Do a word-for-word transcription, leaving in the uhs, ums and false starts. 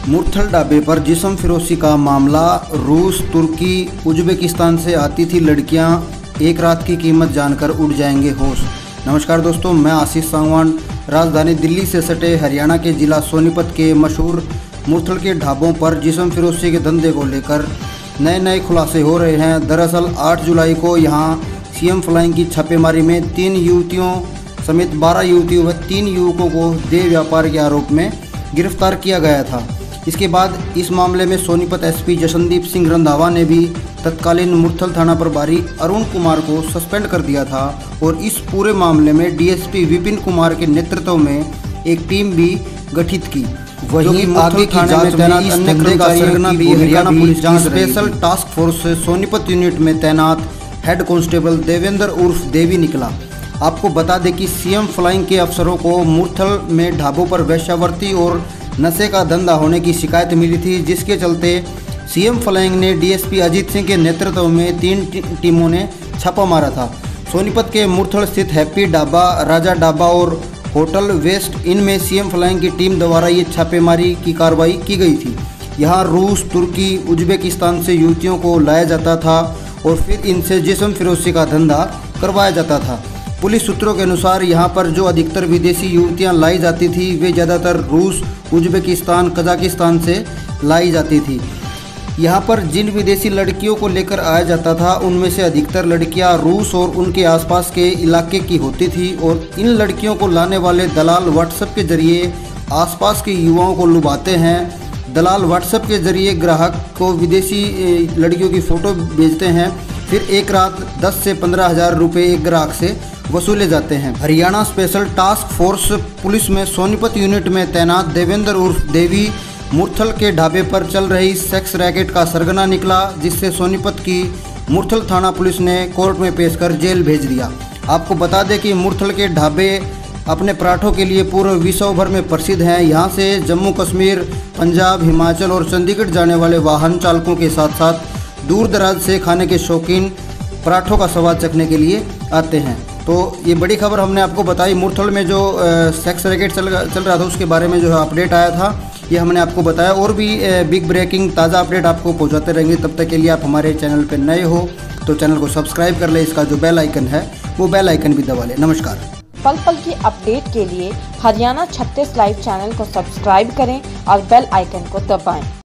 मुरथल ढाबे पर जिस्म फिरोशी का मामला। रूस, तुर्की, उज्बेकिस्तान से आती थी लड़कियां, एक रात की कीमत जानकर उड़ जाएंगे होश। नमस्कार दोस्तों, मैं आशीष सांगवान। राजधानी दिल्ली से सटे हरियाणा के जिला सोनीपत के मशहूर मुरथल के ढाबों पर जिस्म फिरोशी के धंधे को लेकर नए नए खुलासे हो रहे हैं। दरअसल आठ जुलाई को यहां सीएम फ्लाइंग की छापेमारी में तीन युवतियों समेत बारह युवतियों व तीन युवकों को देह व्यापार के आरोप में गिरफ्तार किया गया था। इसके बाद इस मामले में सोनीपत एसपी जशनदीप सिंह रंधावा ने भी तत्कालीन मुरथल थाना प्रभारी अरुण कुमार को सस्पेंड कर दिया था और इस पूरे मामले में डीएसपी विपिन कुमार के नेतृत्व में एक टीम भी गठित की। वहीं आगे की जांच में तैनात अन्य कर्मचारियों की हरियाणा पुलिस की स्पेशल टास्क फोर्स से सोनीपत यूनिट में तैनात हेड कांस्टेबल देवेंद्र उर्फ देवी निकला। आपको बता दें कि सीएम फ्लाइंग के अफसरों को मुरथल में ढाबों पर वेश्यावृत्ति और नशे का धंधा होने की शिकायत मिली थी, जिसके चलते सीएम फ्लाइंग ने डीएसपी अजीत सिंह के नेतृत्व में तीन टीमों ने छापा मारा था। सोनीपत के मुरथल स्थित हैप्पी ढाबा, राजा ढाबा और होटल वेस्ट इनमें सीएम फ्लाइंग की टीम द्वारा ये छापेमारी की कार्रवाई की गई थी। यहाँ रूस, तुर्की, उज्बेकिस्तान से युवतियों को लाया जाता था और फिर इनसे जिस्म फिरोशी का धंधा करवाया जाता था। पुलिस सूत्रों के अनुसार यहाँ पर जो अधिकतर विदेशी युवतियाँ लाई जाती थी वे ज़्यादातर रूस, उज्बेकिस्तान, कजाकिस्तान से लाई जाती थी। यहाँ पर जिन विदेशी लड़कियों को लेकर आया जाता था उनमें से अधिकतर लड़कियाँ रूस और उनके आसपास के इलाके की होती थी और इन लड़कियों को लाने वाले दलाल व्हाट्सएप के जरिए आसपास के युवाओं को लुभाते हैं। दलाल व्हाट्सएप के जरिए ग्राहक को विदेशी लड़कियों की फ़ोटो भेजते हैं, फिर एक रात दस से पंद्रह हज़ार रुपये एक ग्राहक से वसूले जाते हैं। Haryana special task force police में सोनीपत यूनिट में तैनात देवेंद्र उर्फ देवी मुरथल के ढाबे पर चल रही सेक्स रैकेट का सरगना निकला, जिससे सोनीपत की मुरथल थाना पुलिस ने कोर्ट में पेश कर जेल भेज दिया। आपको बता दें कि मुरथल के ढाबे अपने पराठों के लिए पूरे विश्व भर में प्रसिद्ध हैं। यहाँ से जम्मू कश्मीर, पंजाब, हिमाचल और चंडीगढ़ जाने वाले वाहन चालकों के साथ साथ दूर दराज से खाने के शौकीन पराठों का स्वाद चखने के लिए आते हैं। तो ये बड़ी खबर हमने आपको बताई। मुरथल में जो आ, सेक्स रैकेट चल चल रहा था उसके बारे में जो है अपडेट आया था, ये हमने आपको बताया। और भी आ, बिग ब्रेकिंग ताज़ा अपडेट आपको पहुंचाते रहेंगे। तब तक के लिए आप हमारे चैनल पर नए हो तो चैनल को सब्सक्राइब कर ले, इसका जो बेल आइकन है वो बेल आइकन भी दबा ले। नमस्कार। पल पल की अपडेट के लिए हरियाणा छत्तीस लाइव चैनल को सब्सक्राइब करें और बेल आइकन को दबाएं।